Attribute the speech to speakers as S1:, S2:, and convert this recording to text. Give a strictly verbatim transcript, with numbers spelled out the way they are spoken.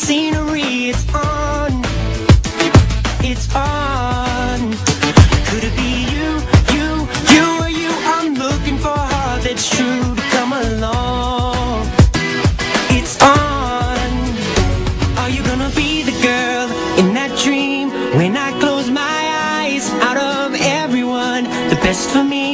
S1: scenery. It's on, it's on. Could it be you, you, you or you? I'm looking for a heart that's true to come along. It's on. Are you gonna be the girl in that dream? When I close my eyes, out of everyone, the best for me